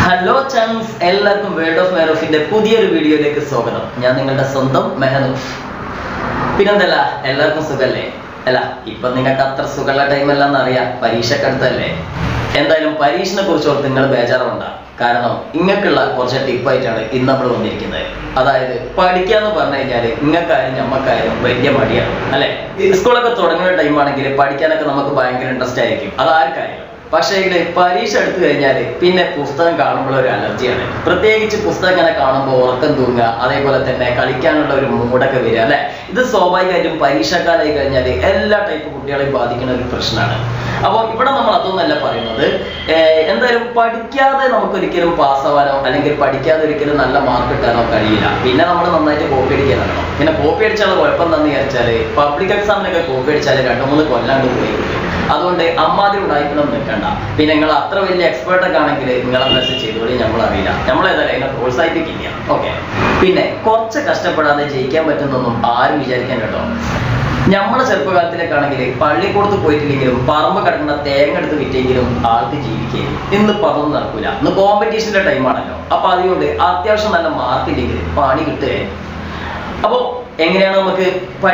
Hello ചങ്സ്, എല്ലാവർക്കും world of മെഹറൂഫിന്റെ പുതിയൊരു വീഡിയോയിലേക്ക് സ്വാഗതം. ഞാൻ നിങ്ങളുടെ സ്വന്തം മെഹറൂഫ്. പിന്നെന്തല്ല, എല്ലാവർക്കും സുഖല്ലേ? അല്ല, ഇപ്പൊ നിങ്ങൾക്ക് അത്ര സുഖമുള്ള ടൈമല്ലെന്ന് അറിയാം, പരീക്ഷക്കടുത്തല്ലേ. എന്തായാലും പരീക്ഷനെ കുറിച്ച് ഓർത്ത് നിങ്ങൾ ബേജാറുണ്ട. കാരണം ഇങ്ങക്കുള്ള കുറച്ച് ടിപ്പായിട്ടാണ് ഇന്ന് നമ്മൾ വന്നിരിക്കുന്നത്. അതായത് പഠിക്കാന്ന് പറഞ്ഞു കഴിഞ്ഞാൽ ഇങ്ങക്കായാലും ഞമ്മക്കായാലും വലിയ മടിയാണ് അല്ലെ. സ്കൂളൊക്കെ തുടങ്ങുന്ന ടൈമാണെങ്കിൽ പഠിക്കാനൊക്കെ നമുക്ക് ഭയങ്കര ഇൻട്രസ്റ്റ് ആയിരിക്കും, അതാർക്കായാലും. പക്ഷേ പരീക്ഷ എടുത്തു കഴിഞ്ഞാൽ പിന്നെ പുസ്തകം കാണുമ്പോൾ ഒരു അലർജിയാണ്. പ്രത്യേകിച്ച് പുസ്തകം ഇങ്ങനെ കാണുമ്പോൾ ഉറക്കം തൂങ്ങുക, അതേപോലെ തന്നെ കളിക്കാനുള്ള ഒരു മൂടൊക്കെ വരിക അല്ലെ. ഇത് സ്വാഭാവികമായിട്ടും പരീക്ഷക്കാലായി കഴിഞ്ഞാൽ എല്ലാ ടൈപ്പ് കുട്ടികളെയും ബാധിക്കുന്ന ഒരു പ്രശ്നമാണ്. അപ്പോൾ ഇവിടെ നമ്മൾ അതൊന്നല്ല പറയുന്നത്. എന്തായാലും പഠിക്കാതെ നമുക്കൊരിക്കലും പാസ്സാവാനോ അല്ലെങ്കിൽ പഠിക്കാതെ ഒരിക്കലും നല്ല മാർക്ക് കിട്ടാനോ കഴിയില്ല. പിന്നെ നമ്മൾ നന്നായിട്ട് കോപ്പി അടിക്കാനാണോ. പിന്നെ കോപ്പി അടിച്ചാൽ കുഴപ്പം എന്താണെന്ന് വിചാരിച്ചാൽ പബ്ലിക് എക്സാമിനൊക്കെ കോപ്പി അടിച്ചാൽ 2-3 കൊല്ലാണ്ട് പോയി. അതുകൊണ്ട് അമ്മാതിരി ഉണ്ടായിക്കണം നിൽക്കണ്ട. പിന്നെ നിങ്ങൾ അത്ര വലിയ എക്സ്പേർട്ടൊക്കെ ആണെങ്കിൽ നിങ്ങളെ മെസ്സേജ് ചെയ്തോളി, നമ്മൾ അറിയില്ല, നമ്മളേതായാലും അതിനെ പ്രോത്സാഹിപ്പിക്കില്ല. ഓക്കെ. പിന്നെ കുറച്ച് കഷ്ടപ്പെടാതെ ജയിക്കാൻ പറ്റുന്നൊന്നും ആരും വിചാരിക്കാൻ കേട്ടോ. നമ്മളെ ചെറുപ്പകാലത്തിലൊക്കെ ആണെങ്കിൽ പള്ളിക്കൂടത്ത് പോയിട്ടില്ലെങ്കിലും പറമ്പ് കിടക്കുന്ന തേങ്ങ എടുത്ത് വിറ്റെങ്കിലും ആൾക്ക് ജീവിക്കുകയും. ഇന്നിപ്പോൾ അതൊന്നും നടക്കൂല. ഇന്ന് കോമ്പറ്റീഷന്റെ ടൈമാണല്ലോ. അപ്പൊ അതുകൊണ്ട് അത്യാവശ്യം നല്ല മാർക്ക് ഇല്ലെങ്കിൽ പണി കിട്ടുകയായിരുന്നു. അപ്പോൾ എങ്ങനെയാണ് നമുക്ക്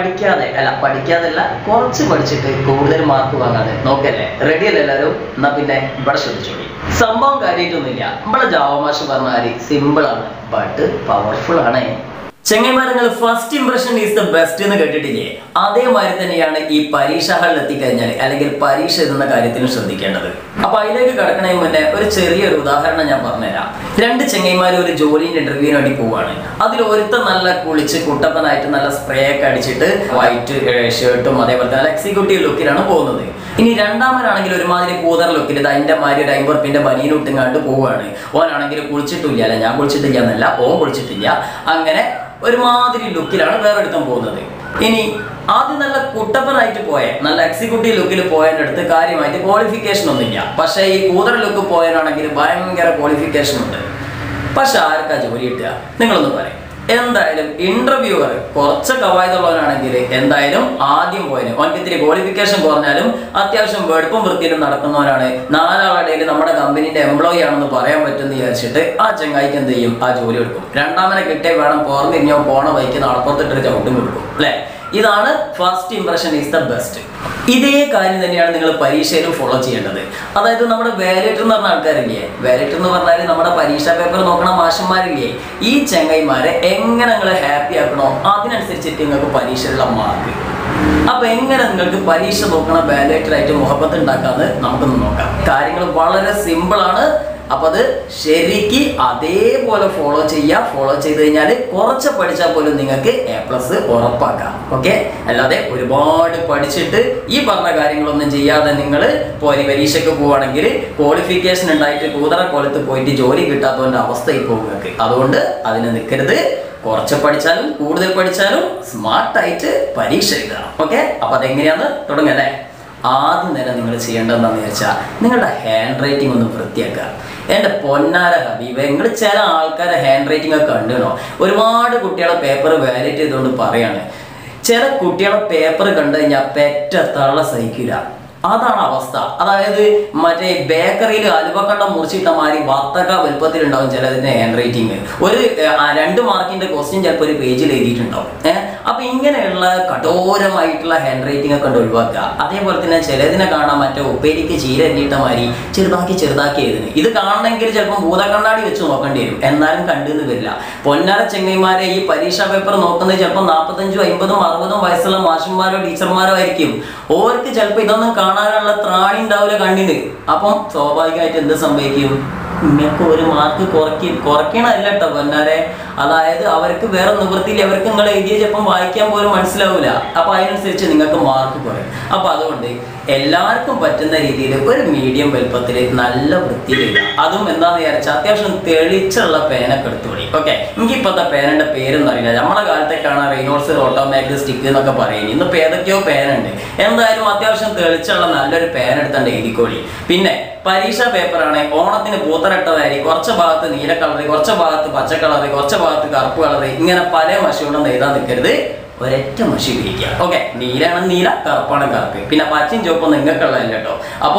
പഠിക്കാതല്ല കുറച്ച് പഠിച്ചിട്ട് കൂടുതൽ മാർക്ക് വാങ്ങാതെ നോക്കല്ലേ? റെഡി അല്ലേ എല്ലാവരും? എന്നാ പിന്നെ ഇവിടെ ശ്രദ്ധിച്ചോളി. സംഭവം കാര്യമായിട്ടൊന്നുമില്ല. നമ്മളെ ജാവ മാഷ് പറഞ്ഞാൽ സിമ്പിൾ ആണ്, ബട്ട് പവർഫുൾ ആണ്. ചെങ്ങൈമാരങ്ങൾ, first impression is the best എന്ന് കേട്ടിട്ടില്ലേ? അതേമാതിരി തന്നെയാണ് ഈ പരീക്ഷ ഹാളിൽ എത്തിക്കഴിഞ്ഞാൽ അല്ലെങ്കിൽ പരീക്ഷ എഴുതുന്ന കാര്യത്തിലും ശ്രദ്ധിക്കേണ്ടത്. അപ്പൊ അതിലേക്ക് കടക്കണതിന് മുന്നേ ഒരു ചെറിയൊരു ഉദാഹരണം ഞാൻ പറഞ്ഞുതരാം. 2 ചെങ്ങൈമാർ ഒരു ജോലിന്റെ ഇന്റർവ്യൂവിന് വേണ്ടി പോവാണ്. അതിൽ ഒരുത്തൻ നല്ല കുളിച്ച് കുട്ടപ്പനായിട്ട് നല്ല സ്പ്രേ ഒക്കെ അടിച്ചിട്ട് വൈറ്റ് ഷർട്ടും അതേപോലെ തന്നെ എക്സിക്യൂട്ടീവ് ലുക്കിലാണ് പോകുന്നത്. ഇനി രണ്ടാമനാണെങ്കിൽ ഒരുമാതിരി കൂതർ ലുക്കിൽ അതിന്റെ മാതിരി ഒരു 50 റുപ്യന്റെ ബനിയനിട്ടുങ്ങാണ്ട് പോവുകയാണ്. ഓനാണെങ്കിൽ കുളിച്ചിട്ടില്ല, അല്ല ഞാൻ കുളിച്ചിട്ടില്ല എന്നല്ല, ഓൻ കുളിച്ചിട്ടില്ല. അങ്ങനെ ഒരുമാതിരി ലുക്കിലാണ് വേറെ എടുക്കാൻ പോകുന്നത്. ഇനി ആദ്യം നല്ല കുട്ടപ്പനായിട്ട് പോയ നല്ല എക്സിക്യൂട്ടീവ് ലുക്കിൽ പോയതിൻ്റെ അടുത്ത് കാര്യമായിട്ട് ക്വാളിഫിക്കേഷൻ ഒന്നുമില്ല. പക്ഷേ ഈ കൂതർ ലുക്ക് പോയതിനാണെങ്കിൽ ഭയങ്കര ക്വാളിഫിക്കേഷൻ ഉണ്ട്. പക്ഷെ ആർക്കാ ജോലി കിട്ടുക? നിങ്ങളൊന്ന് പറയും. എന്തായാലും ഇന്റർവ്യൂവർ കുറച്ച് കവായതുള്ളവനാണെങ്കിൽ എന്തായാലും ആദ്യം പോയതിന് ഓനക്ക് ഇത്തിരി ക്വാളിഫിക്കേഷൻ കുറഞ്ഞാലും അത്യാവശ്യം വെടുപ്പും വൃത്തിയിലും നടക്കുന്നവനാണ്, 4 ആളുടെ നമ്മുടെ കമ്പനീന്റെ എംപ്ലോയി ആണെന്ന് പറയാൻ പറ്റുമെന്ന് വിചാരിച്ചിട്ട് ആ ചെങ്ങായിക്ക് എന്ത് ചെയ്യും? ആ ജോലി എടുക്കും. രണ്ടാമനെ കിട്ടിയ വേണം പുറത്തിരിഞ്ഞോ പോണ വൈക്ക് നടപ്പുറത്തിട്ടൊരു ചവിട്ടും കൊടുക്കും അല്ലെ. ഇതാണ് first impression is the best. ഇതേ കാര്യം തന്നെയാണ് നിങ്ങൾ പരീക്ഷയിലും ഫോളോ ചെയ്യേണ്ടത്. അതായത് നമ്മുടെ വാലേറ്റർ എന്ന് പറഞ്ഞ ആൾക്കാരില്ലേ, വാലേറ്റർ എന്ന് പറഞ്ഞാൽ നമ്മുടെ പരീക്ഷാ പേപ്പർ നോക്കണ മാഷന്മാരില്ലേ, ഈ ചെങ്ങൈമാരെ എങ്ങനെ നിങ്ങൾ ഹാപ്പി ആക്കണോ അതിനനുസരിച്ചിട്ട് നിങ്ങൾക്ക് പരീക്ഷയിലുള്ള മാർക്ക്. അപ്പൊ എങ്ങനെ നിങ്ങൾക്ക് പരീക്ഷ നോക്കണ വാലേറ്ററായിട്ട് മുഹബത്ത് ഉണ്ടാക്കാന്ന് നമുക്കൊന്ന് നോക്കാം. കാര്യങ്ങൾ വളരെ സിമ്പിൾ ആണ്. അപ്പൊ അത് ശരിക്ക് അതേപോലെ ഫോളോ ചെയ്ത് കഴിഞ്ഞാൽ കുറച്ച് പഠിച്ചാൽ പോലും നിങ്ങൾക്ക് A+ ഉറപ്പാക്കാം. ഓക്കെ. അല്ലാതെ ഒരുപാട് പഠിച്ചിട്ട് ഈ പറഞ്ഞ കാര്യങ്ങളൊന്നും ചെയ്യാതെ നിങ്ങൾ പരീക്ഷയ്ക്ക് പോവുകയാണെങ്കിൽ ക്വാളിഫിക്കേഷൻ ഉണ്ടായിട്ട് കൂതറ കൊലത്ത് പോയിട്ട് ജോലി കിട്ടാത്തവന്റെ അവസ്ഥയിൽ പോകും നിങ്ങൾക്ക്. അതുകൊണ്ട് അതിന് നിൽക്കരുത്. കുറച്ച് പഠിച്ചാലും കൂടുതൽ പഠിച്ചാലും സ്മാർട്ടായിട്ട് പരീക്ഷ എഴുതണം. ഓക്കെ. അപ്പൊ അതെങ്ങനെയാന്ന് തുടങ്ങല്ലേ? ആദ്യം തന്നെ നിങ്ങൾ ചെയ്യേണ്ടത് എന്താണെന്ന് വെച്ചാൽ നിങ്ങളുടെ ഹാൻഡ് റൈറ്റിംഗ് ഒന്ന് വൃത്തിയാക്കുക. എൻ്റെ പൊന്നാര ഹബീബ്, നിങ്ങൾ ചില ആൾക്കാരെ ഹാൻഡ് റൈറ്റിംഗ് ഒക്കെ കണ്ടുകണോ? ഒരുപാട് കുട്ടികളെ പേപ്പർ വാലിഡേറ്റ് ചെയ്തുകൊണ്ട് പറയാണ്, ചില കുട്ടികളെ പേപ്പർ കണ്ടു കഴിഞ്ഞാൽ പെറ്റ തള്ള സഹിക്കില്ല. അതാണ് അവസ്ഥ. അതായത് മറ്റേ ബേക്കറിയിൽ അലുവക്കണ്ടം മുറിച്ചിട്ട മാതിരി വത്തക്ക വലുപ്പത്തിലുണ്ടാവും ചിലതിന്റെ ഹാൻഡ് റൈറ്റിംഗ്. ഒരു 2 മാർക്കിന്റെ ക്വസ്റ്റ്യൻ ചിലപ്പോൾ ഒരു പേജിൽ എഴുതിയിട്ടുണ്ടാവും. അപ്പൊ ഇങ്ങനെയുള്ള കഠോരമായിട്ടുള്ള ഹാൻഡ് റൈറ്റിംഗ് ഒക്കെ കൊണ്ട് ഒഴിവാക്കുക. അതേപോലെ തന്നെ ചിലതിനെ കാണാൻ മറ്റേ ഉപ്പേരിക്ക് ചീര എണ്ണിയിട്ട മാതിരി ചെറുതാക്കി എഴുതുന്നത്. ഇത് കാണണമെങ്കിൽ ചിലപ്പോൾ ഭൂതക്കണ്ണാടി വെച്ച് നോക്കേണ്ടി വരും, എന്നാലും കണ്ടെന്ന് വരില്ല. പൊന്നാര ചെങ്ങൈമാരെ ഈ പരീക്ഷാ പേപ്പർ നോക്കുന്നത് ചിലപ്പോൾ 45, 50, 60 വയസ്സുള്ള മാഷന്മാരോ ടീച്ചർമാരോ ആയിരിക്കും. ഓർക്ക് ചിലപ്പോൾ ഇതൊന്നും കാണാനുള്ള ത്രാണി ഉണ്ടാവില്ല കണ്ണിന്. അപ്പം സ്വാഭാവികമായിട്ട് എന്ത് സംഭവിക്കും? നിങ്ങൾക്ക് ഒരു മാർക്ക് കുറയ്ക്കണമല്ല കേട്ടോ പൊന്നാരെ. അതായത് അവർക്ക് വേറെ നിവൃത്തിയില്ല. അവർക്ക് നിങ്ങൾ എഴുതിയ ചിലപ്പം വായിക്കാൻ പോലും മനസ്സിലാവില്ല. അപ്പൊ അതിനനുസരിച്ച് നിങ്ങൾക്ക് മാർക്ക് കുറയും. അപ്പൊ അതുകൊണ്ട് എല്ലാവർക്കും പറ്റുന്ന രീതിയിൽ ഒരു മീഡിയം വലുപ്പത്തിൽ നല്ല വൃത്തിയിൽ എഴുതാം. അതും എന്താണെന്ന് വിചാരിച്ചാൽ അത്യാവശ്യം തെളിച്ചുള്ള പേനൊക്കെ എടുത്തോളി. ഓക്കെ. എനിക്കിപ്പോഴത്തെ പേനന്റെ പേരൊന്നും അറിയില്ല. നമ്മുടെ കാലത്തേക്കാണ് റെയ്നോൾസ് ഓട്ടോമാറ്റിക് സ്റ്റിക്ക് എന്നൊക്കെ പറയുന്നത്. ഇന്നിപ്പോൾ ഏതൊക്കെയോ പേനുണ്ട്. എന്തായാലും അത്യാവശ്യം തെളിച്ചുള്ള നല്ലൊരു പേന എടുത്താണ്ട് എഴുതിക്കോളി. പിന്നെ പരീക്ഷാ പേപ്പറാണ്, ഓണത്തിന് പൂത്തരട്ടതായി കുറച്ച് ഭാഗത്ത് നീല കളറ്, കുറച്ച് ഭാഗത്ത് പച്ച കളറ്, കുറച്ച് ഭാഗത്ത് കറുപ്പ് കളറ്, ഇങ്ങനെ പല മഷിയോടൊന്നും എഴുതാൻ നിൽക്കരുത്. ഒരൊറ്റ മഷി ഉപയോഗിക്കുക. ഓക്കെ. നീലാണ് നീല, കറുപ്പാണ് കറുപ്പ്. പിന്നെ പച്ചയും ചുവപ്പും നിങ്ങൾക്കുള്ളതല്ല കേട്ടോ. അപ്പോൾ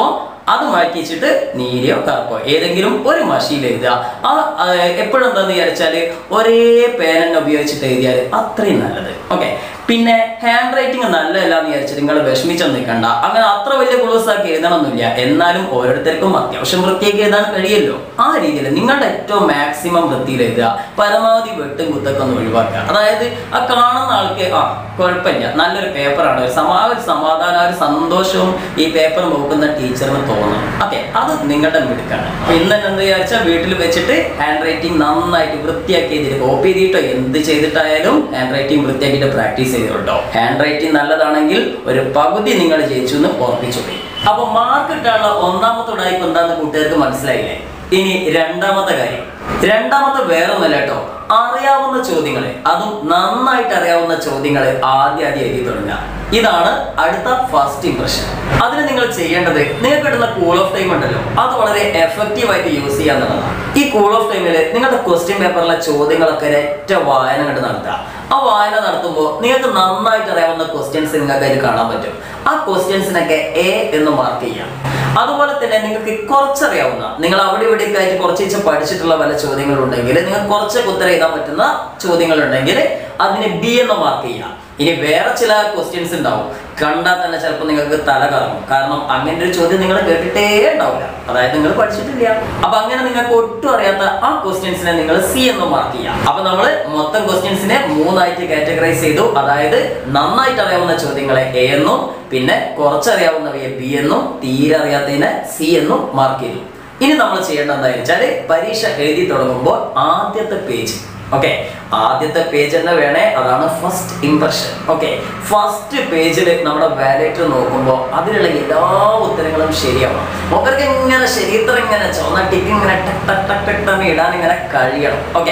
അത് മാറ്റി വെച്ചിട്ട് നീലയോ കറുപ്പോ ഏതെങ്കിലും ഒരു മഷിയിൽ എഴുതുക. എപ്പോഴും എന്താന്ന് വിചാരിച്ചാൽ ഒരേ പേന തന്നെ ഉപയോഗിച്ചിട്ട് എഴുതിയാൽ അത്രയും നല്ലത്. ഓക്കെ. പിന്നെ ഹാൻഡ് റൈറ്റിംഗ് നല്ലതല്ല എന്ന് വിചാരിച്ചിട്ട് നിങ്ങൾ വിഷമിച്ചൊന്നും നിൽക്കണ്ട. അങ്ങനെ അത്ര വലിയ ക്ലോസ് ആക്കി എഴുതണമെന്നില്ല. എന്നാലും ഓരോരുത്തർക്കും അത്യാവശ്യം വൃത്തിയാക്കി എഴുതാൻ കഴിയുമല്ലോ. ആ രീതിയിൽ നിങ്ങളുടെ ഏറ്റവും മാക്സിമം വൃത്തിയിൽ എഴുതുക. പരമാവധി വെട്ടും കുത്തൊക്കെ ഒന്ന് ഒഴിവാക്കുക. അതായത് ആ കാണുന്ന ആൾക്ക് കുഴപ്പമില്ല, നല്ലൊരു പേപ്പറാണ്, ഒരു സമാധാനം ഒരു സന്തോഷവും ഈ പേപ്പർ നോക്കുന്ന ടീച്ചറിന് തോന്നും. ഓക്കെ, അത് നിങ്ങളുടെ മിടുക്കാണ്. ഇന്ന് എന്താ വിചാരിച്ചാൽ വീട്ടിൽ വെച്ചിട്ട് ഹാൻഡ് റൈറ്റിംഗ് നന്നായിട്ട് വൃത്തിയാക്കി എഴുതിയിട്ട് കോപ്പി ചെയ്തിട്ടോ എന്ത് ചെയ്തിട്ടായാലും ഹാൻഡ് റൈറ്റിംഗ് വൃത്തിയാക്കിയിട്ട് പ്രാക്ടീസ് ചെയ്തോട്ടോ. ഹാൻഡ് റൈറ്റിംഗ് നല്ലതാണെങ്കിൽ ഒരു പകുതി നിങ്ങൾ ജയിച്ചു എന്ന് ഓർമ്മിച്ചോളി. അപ്പൊ മാർക്ക് കിട്ടാനുള്ള ഒന്നാമത്തെ ഉടായ്പ എന്താന്ന് കൂട്ടുകാർക്ക് മനസ്സിലായില്ലേ? ഇനി രണ്ടാമത്തെ കാര്യം. രണ്ടാമത്തെ വേറെ ഒന്നല്ല കേട്ടോ, അറിയാവുന്ന ചോദ്യങ്ങള്, അതും നന്നായിട്ട് അറിയാവുന്ന ചോദ്യങ്ങള് ആദ്യം എഴുതി തുടങ്ങുക. ഇതാണ് അടുത്ത ഫസ്റ്റ് ഇംപ്രഷൻ. അതിന് നിങ്ങൾ ചെയ്യേണ്ടത്, നിങ്ങൾക്ക് കിട്ടുന്ന കൂൾ ഓഫ് ടൈം ഉണ്ടല്ലോ, അത് വളരെ എഫക്റ്റീവ് ആയിട്ട് യൂസ് ചെയ്യാന്നുള്ളതാണ്. ഈ കൂൾ ഓഫ് ടൈമില് നിങ്ങളുടെ ക്വസ്റ്റ്യൻ പേപ്പറിലെ ചോദ്യങ്ങളൊക്കെ ഒരൊറ്റ വായന കണ്ട് നടത്തുക. ആ വായന നടത്തുമ്പോൾ നിങ്ങൾക്ക് നന്നായിട്ട് അറിയാവുന്ന ക്വസ്റ്റ്യൻസ് നിങ്ങൾക്ക് അതിൽ കാണാൻ പറ്റും. ആ ക്വസ്റ്റ്യൻസിനൊക്കെ എ എന്ന് മാർക്ക് ചെയ്യാം. അതുപോലെ തന്നെ നിങ്ങൾക്ക് കുറച്ചറിയാവുന്ന, നിങ്ങൾ അവിടെ ഇവിടെയൊക്കെ ആയിട്ട് കുറച്ച് പഠിച്ചിട്ടുള്ള പല ചോദ്യങ്ങളുണ്ടെങ്കിൽ, നിങ്ങൾക്ക് കുറച്ചൊക്കെ ഉത്തരം എഴുതാൻ പറ്റുന്ന ചോദ്യങ്ങളുണ്ടെങ്കിൽ അതിന് ബി എന്ന് മാർക്ക് ചെയ്യാം. ഇനി വേറെ ചില ക്വസ്റ്റ്യൻസ് ഉണ്ടാവും, കണ്ടാൽ തന്നെ ചിലപ്പോൾ നിങ്ങൾക്ക് തല കറങ്ങും. കാരണം അങ്ങനെ ഒരു ചോദ്യം നിങ്ങൾ കേട്ടിട്ടേ ഉണ്ടാവില്ല, അതായത് നിങ്ങൾ പഠിച്ചിട്ടില്ല. അപ്പൊ അങ്ങനെ നിങ്ങൾക്ക് ഒട്ടും അറിയാത്ത ആ ക്വസ്റ്റ്യൻസിനെ നിങ്ങൾ സി എന്ന് മാർക്ക് ചെയ്യാം. അപ്പൊ നമ്മൾ മൊത്തം ക്വസ്റ്റ്യൻസിനെ 3 ആയിട്ട് കാറ്റഗറൈസ് ചെയ്തു. അതായത് നന്നായിട്ട് അറിയാവുന്ന ചോദ്യങ്ങളെ എ എന്നും, പിന്നെ കുറച്ചറിയാവുന്നവയെ ബി എന്നും, തീരെ അറിയാത്തതിനെ സി എന്നും മാർക്ക് ചെയ്തു. ഇനി നമ്മൾ ചെയ്യേണ്ടത് എന്താണെന്ന് വെച്ചാൽ, പരീക്ഷ എഴുതി തുടങ്ങുമ്പോൾ ആദ്യത്തെ പേജ്, ഓക്കെ, ആദ്യത്തെ പേജ് തന്നെ വേണേ, അതാണ് ഫസ്റ്റ് ഇംപ്രഷൻ. ഓക്കെ, ഫസ്റ്റ് പേജിൽ നമ്മുടെ വാലേറ്റർ നോക്കുമ്പോൾ അതിലുള്ള എല്ലാ ഉത്തരങ്ങളും ശരിയാവും. മൂപ്പർക്ക് ഇങ്ങനെ ശരീരത്തിൽ ഇങ്ങനെ ചുവന്ന ടിക്ക് ഇങ്ങനെ ടക്ക് ഇടാൻ ഇങ്ങനെ കഴിയണം. ഓക്കെ,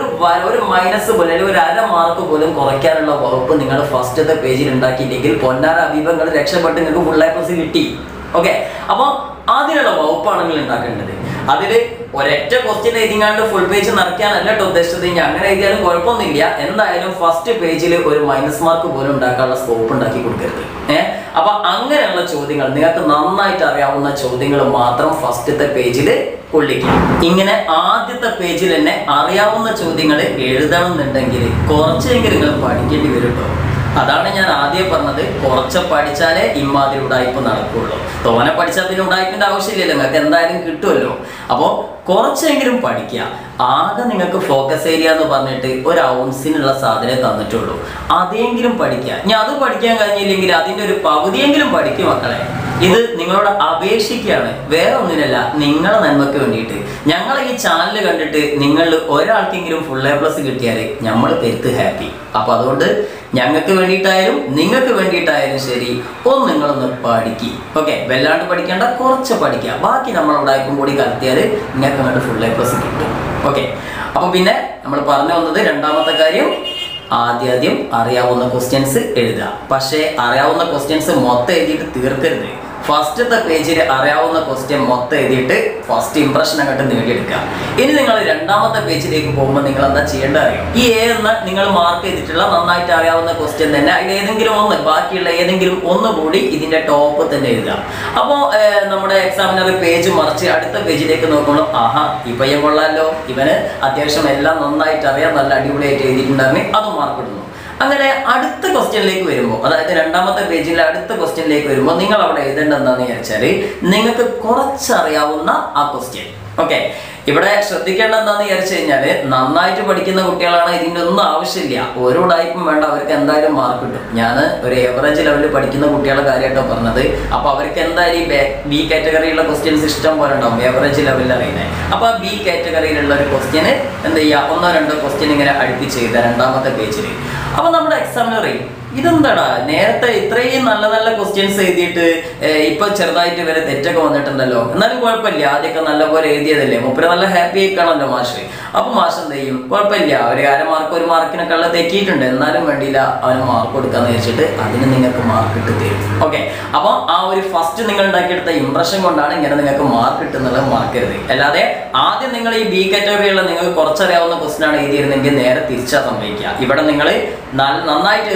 ഒരു മൈനസ് പോലും അല്ലെങ്കിൽ ഒരു അര മാർക്ക് പോലും കുറയ്ക്കാനുള്ള വകുപ്പ് നിങ്ങൾ ഫസ്റ്റത്തെ പേജിൽ ഉണ്ടാക്കിയില്ലെങ്കിൽ പൊന്നാര അഭിപങ്ങൾ രക്ഷപ്പെട്ട് നിങ്ങൾക്ക് ഫുൾ എ പ്ലസ് കിട്ടി. ഓക്കെ, അപ്പോൾ അതിനുള്ള വകുപ്പാണെങ്കിൽ ഉണ്ടാക്കേണ്ടത്. അതിൽ ഒരൊറ്റ ക്വസ്റ്റ്യൻ എഴുതിങ്ങാണ്ട് ഫുൾ പേജ് നിറയ്ക്കാനല്ല കേട്ടോ ഉദ്ദേശിച്ചത്. ഇനി അങ്ങനെ എഴുതിയാലും കുഴപ്പമൊന്നുമില്ല. എന്തായാലും ഫസ്റ്റ് പേജിൽ ഒരു മൈനസ് മാർക്ക് പോലും ഉണ്ടാക്കാനുള്ള സ്കോപ്പ് ഉണ്ടാക്കി കൊടുക്കരുത്. അപ്പൊ അങ്ങനെയുള്ള ചോദ്യങ്ങൾ, നിങ്ങൾക്ക് നന്നായിട്ട് അറിയാവുന്ന ചോദ്യങ്ങൾ മാത്രം ഫസ്റ്റത്തെ പേജിൽ കൊള്ളിക്കും. ഇങ്ങനെ ആദ്യത്തെ പേജിൽ തന്നെ അറിയാവുന്ന ചോദ്യങ്ങൾ എഴുതണം എന്നുണ്ടെങ്കിൽ കുറച്ചെങ്കിലും നിങ്ങൾ പഠിക്കേണ്ടി വരും കേട്ടോ. അതാണ് ഞാൻ ആദ്യം പറഞ്ഞത്, കുറച്ച് പഠിച്ചാലേ ഇമാതിരി ഉടായ്പ നടക്കുള്ളൂ. തോനെ പഠിച്ചാൽ പിന്നെ ഉടായ്പിന്റെ ആവശ്യമില്ലല്ലോ, നിങ്ങൾക്ക് എന്തായാലും കിട്ടുമല്ലോ. അപ്പോൾ കുറച്ചെങ്കിലും പഠിക്കുക. ആകെ നിങ്ങൾക്ക് ഫോക്കസ് ഏരിയ എന്ന് പറഞ്ഞിട്ട് ഒരു ഔൺസിനുള്ള സാധനം തന്നിട്ടുള്ളൂ, അതെങ്കിലും പഠിക്കുക. ഇനി അത് പഠിക്കാൻ കഴിഞ്ഞില്ലെങ്കിൽ അതിൻ്റെ ഒരു പകുതിയെങ്കിലും പഠിക്കും മക്കളെ. ഇത് നിങ്ങളോട് അപേക്ഷിക്കുകയാണ്, വേറെ ഒന്നിനല്ല, നിങ്ങളെ നന്മയ്ക്ക് വേണ്ടിയിട്ട്. ഞങ്ങൾ ഈ ചാനൽ കണ്ടിട്ട് നിങ്ങൾ ഒരാൾക്കെങ്കിലും ഫുൾ എ പ്ലസ് കിട്ടിയാൽ നമ്മൾ പെരുത്ത് ഹാപ്പി. അപ്പൊ അതുകൊണ്ട് ഞങ്ങൾക്ക് വേണ്ടിയിട്ടായാലും നിങ്ങൾക്ക് വേണ്ടിയിട്ടായാലും ശരി, നിങ്ങളൊന്ന് പഠിക്കുക. ഓക്കെ, വല്ലാണ്ട് പഠിക്കേണ്ട, കുറച്ച് പഠിക്കുക. ബാക്കി നമ്മളുണ്ടായിരിക്കും കൂടി കലർത്തിയാൽ നിങ്ങൾക്ക് അങ്ങോട്ട് ഫുൾ എ പ്ലസ് കിട്ടും. ഓക്കെ, അപ്പൊ പിന്നെ നമ്മൾ പറഞ്ഞു വന്നത് രണ്ടാമത്തെ കാര്യം, ആദ്യം അറിയാവുന്ന ക്വസ്റ്റ്യൻസ് എഴുതുക. പക്ഷേ അറിയാവുന്ന ക്വസ്റ്റ്യൻസ് മൊത്തം എഴുതിയിട്ട് തീർക്കരുത്. ഫസ്റ്റത്തെ പേജിൽ അറിയാവുന്ന ക്വസ്റ്റ്യൻ മൊത്തം എഴുതിയിട്ട് ഫസ്റ്റ് ഇംപ്രഷൻ അങ്ങോട്ട് നേടിയെടുക്കുക. ഇനി നിങ്ങൾ രണ്ടാമത്തെ പേജിലേക്ക് പോകുമ്പോൾ നിങ്ങൾ എന്താ ചെയ്യേണ്ടത് അറിയാം? ഈ എ എന്ന് നിങ്ങൾ മാർക്ക് ചെയ്തിട്ടുള്ള നന്നായിട്ട് അറിയാവുന്ന ക്വസ്റ്റ്യൻ തന്നെ അതിൽ ഏതെങ്കിലും ഒന്ന്, ബാക്കിയുള്ള ഏതെങ്കിലും ഒന്ന് കൂടി ഇതിന്റെ ടോപ്പ് തന്നെ എഴുതുക. അപ്പോൾ നമ്മുടെ എക്സാമിനർ പേജ് മറിച്ച് അടുത്ത പേജിലേക്ക് നോക്കുമ്പോൾ ആഹാ ഈ പയ്യൻ കൊള്ളാമല്ലോ, ഇവന് അത്യാവശ്യം എല്ലാം നന്നായിട്ട് അറിയാം, നല്ല അടിപൊളിയായിട്ട് എഴുതിയിട്ടുണ്ടായിരുന്നു, അത് മാർക്ക് ഇടുന്നു. അങ്ങനെ അടുത്ത ക്വസ്റ്റ്യനിലേക്ക് വരുമ്പോൾ, അതായത് രണ്ടാമത്തെ പേജിലെ അടുത്ത ക്വസ്റ്റ്യനിലേക്ക് വരുമ്പോൾ നിങ്ങൾ അവിടെ എഴുതേണ്ടത് എന്താണെന്ന് വിചാരിച്ചാൽ, നിങ്ങൾക്ക് കുറച്ചറിയാവുന്ന ആ ക്വസ്റ്റ്യൻ. ഓക്കെ, ഇവിടെ ശ്രദ്ധിക്കേണ്ടത് എന്താണെന്ന് വിചാരിച്ചു കഴിഞ്ഞാൽ, നന്നായിട്ട് പഠിക്കുന്ന കുട്ടികളാണ് ഇതിൻ്റെ ഒന്നും ആവശ്യമില്ല, ഓരോ ടൈപ്പും വേണ്ട, അവർക്ക് എന്തായാലും മാർക്ക് കിട്ടും. ഞാൻ ഒരു എവറേജ് ലെവലിൽ പഠിക്കുന്ന കുട്ടികളെ കാര്യമായിട്ടാണ് പറഞ്ഞത്. അപ്പോൾ അവർക്ക് എന്തായാലും ബി കാറ്റഗറിയിലുള്ള ക്വസ്റ്റ്യൻസ് ഇഷ്ടം പോലെ ഉണ്ടാവും, എവറേജ് ലെവലിൽ അറിയുന്നത്. അപ്പോൾ ബി കാറ്റഗറിയിലുള്ള ഒരു ക്വസ്റ്റ്യന് എന്ത് ചെയ്യുക, 1-2 ക്വസ്റ്റ്യൻ ഇങ്ങനെ അടുപ്പിച്ച് ചെയ്ത രണ്ടാമത്തെ പേജിൽ. അപ്പോൾ നമ്മുടെ എക്സാമിനർ ഇതെന്താടാ നേരത്തെ ഇത്രയും നല്ല നല്ല ക്വസ്റ്റ്യൻസ് എഴുതിയിട്ട് ഇപ്പൊ ചെറുതായിട്ട് വരെ തെറ്റൊക്കെ വന്നിട്ടുണ്ടല്ലോ, എന്നാലും കുഴപ്പമില്ല, ആദ്യമൊക്കെ നല്ലപോലെ എഴുതിയതല്ലേ, മുപ്പര് നല്ല ഹാപ്പി ആയിക്കാണല്ലോ മാഷ്. അപ്പൊ മാഷ് എന്ത് ചെയ്യും, കുഴപ്പമില്ല, ഒരു 1/2 മാർക്കിനൊക്കെ ഉള്ള തെറ്റിയിട്ടുണ്ട്, എന്നാലും വേണ്ടിയില്ല, അവന് മാർക്ക് കൊടുക്കാന്ന് വെച്ചിട്ട് അതിന് നിങ്ങൾക്ക് മാർക്ക് ഇട്ട് തരും. ഓക്കെ, അപ്പൊ ആ ഒരു ഫസ്റ്റ് നിങ്ങൾ ഉണ്ടാക്കിയെടുത്ത ഇംപ്രഷൻ കൊണ്ടാണ് ഇങ്ങനെ നിങ്ങൾക്ക് മാർക്ക് കിട്ടുന്നത്, മറക്കരുത്. അല്ലാതെ ആദ്യം നിങ്ങൾ ഈ ബി കാറ്റഗറിയുള്ള നിങ്ങൾക്ക് കുറച്ചറിയാവുന്ന ക്വസ്റ്റ്യൻ ആണ് എഴുതിയിരുന്നെങ്കിൽ നേരെ തിരിച്ചാ സംഭവിക്കുക. ഇവിടെ നിങ്ങൾ നന്നായിട്ട് എഴുതുന്ന മാർക്ക്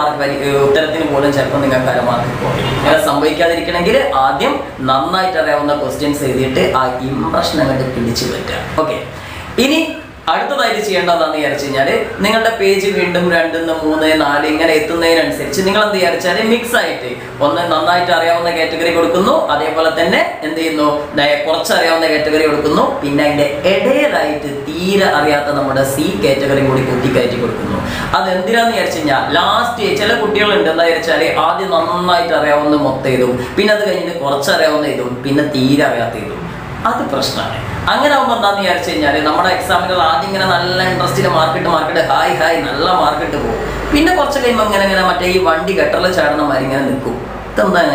ഉത്തരത്തിന് പോലും ചിലപ്പോൾ നിങ്ങൾക്ക് അരമാർക്ക് പോകും. ഇങ്ങനെ സംഭവിക്കാതിരിക്കണമെങ്കിൽ ആദ്യം നന്നായിട്ട് അറിയാവുന്ന ക്വസ്റ്റ്യൻസ് എഴുതിയിട്ട് ആ ഇംപ്രഷൻ അങ്ങോട്ട് പിടിച്ചു പറ്റുക. ഓക്കെ, ഇനി അടുത്തതായിട്ട് ചെയ്യേണ്ടതെന്ന് വിചാരിച്ചു കഴിഞ്ഞാൽ നിങ്ങളുടെ പേജ് വീണ്ടും 2, 3, 4 ഇങ്ങനെ എത്തുന്നതിനനുസരിച്ച് നിങ്ങൾ എന്ത് വിചാരിച്ചാൽ മിക്സ് ആയിട്ട് ഒന്ന് നന്നായിട്ട് അറിയാവുന്ന കാറ്റഗറി കൊടുക്കുന്നു, അതേപോലെ തന്നെ എന്ത് ചെയ്യുന്നു കുറച്ച് അറിയാവുന്ന കാറ്റഗറി കൊടുക്കുന്നു, പിന്നെ അതിന്റെ ഇടയിലായിട്ട് തീരെ അറിയാത്ത നമ്മുടെ സി കാറ്റഗറി കൂടി കുത്തിക്കയറ്റി കൊടുക്കുന്നു. അതെന്തിനാന്ന് വിചാരിച്ചു കഴിഞ്ഞാൽ ലാസ്റ്റ് ചില കുട്ടികളുണ്ട് എന്താ വിചാരിച്ചാൽ ആദ്യം നന്നായിട്ട് അറിയാവുന്ന മൊത്തം എഴുതും, പിന്നെ അത് കഴിഞ്ഞിട്ട് കുറച്ച് അറിയാവുന്ന എഴുതും, പിന്നെ തീരെ അറിയാത്ത എഴുതും. അത് പ്രശ്നമാണ്. അങ്ങനെ ആകുമ്പോൾ എന്താണെന്ന് വിചാരിച്ചു കഴിഞ്ഞാൽ നമ്മുടെ എക്സാമിന് ആദ്യം ഇങ്ങനെ നല്ല ഇൻട്രസ്റ്റിൽ മാർക്കിട്ട് ഹായ് നല്ല മാർക്കിട്ട് പോകും. പിന്നെ കുറച്ച് കഴിയുമ്പോൾ ഇങ്ങനെ മറ്റേ ഈ വണ്ടി ഗട്ടറിൽ ചാടുന്ന മാതിരി ഇങ്ങനെ നിൽക്കും. ഇതെന്താണ്